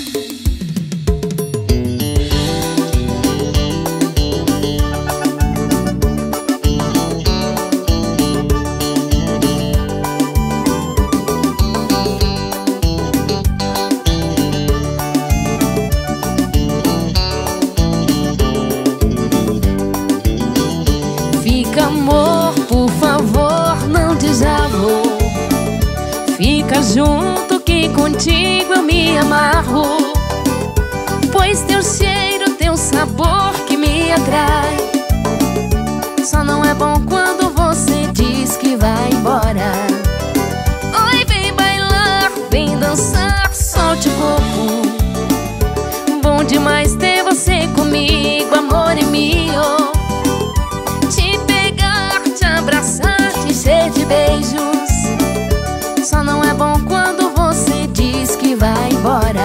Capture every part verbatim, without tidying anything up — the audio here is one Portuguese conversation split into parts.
Fica, amor, por favor, não diz amor. Fica junto que contigo eu me amarro, pois teu cheiro, teu sabor que me atrai. Só não é bom quando você diz que vai embora. Oi, vem bailar, vem dançar, solte o corpo. Bom demais ter você comigo, amor é meu. Abraçar, te encher de beijos. Só não é bom quando você diz que vai embora.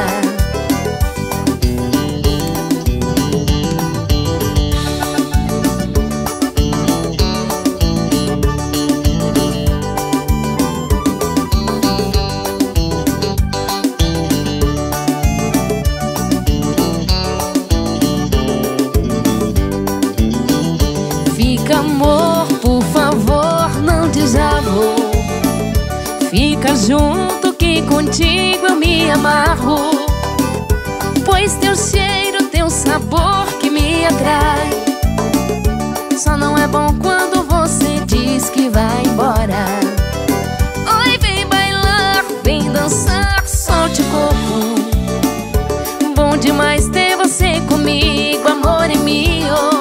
Fica, amor, por favor, não diz amor. Fica junto que contigo eu me amarro, pois teu cheiro, teu sabor que me atrai. Só não é bom quando você diz que vai embora. Oi, vem bailar, vem dançar, solte o corpo. Bom demais ter você comigo, amor é meu.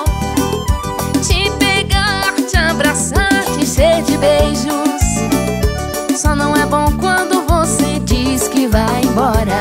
Abraçar, te encher de beijos. Só não é bom quando você diz que vai embora.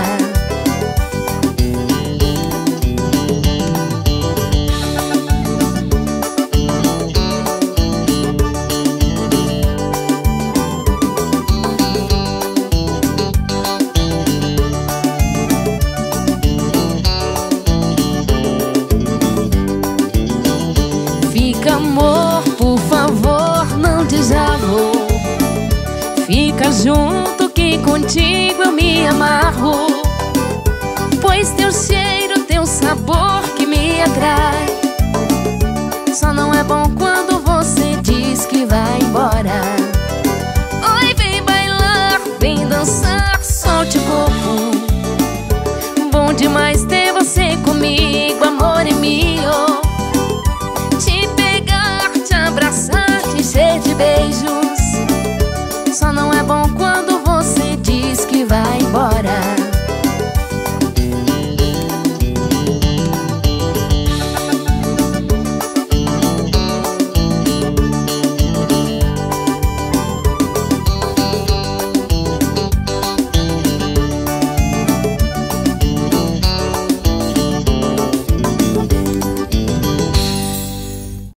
Fica, amor, por favor, não diz amor. Fica junto que contigo eu me amarro, pois teu cheiro, teu sabor que me atrai. Só não é bom quando você diz que vai embora. Oi, vem bailar, vem dançar, solte o corpo. Bom demais ter você comigo, amor é meu. Abraçar, te encher de beijos. Só não é bom quando você diz que vai embora.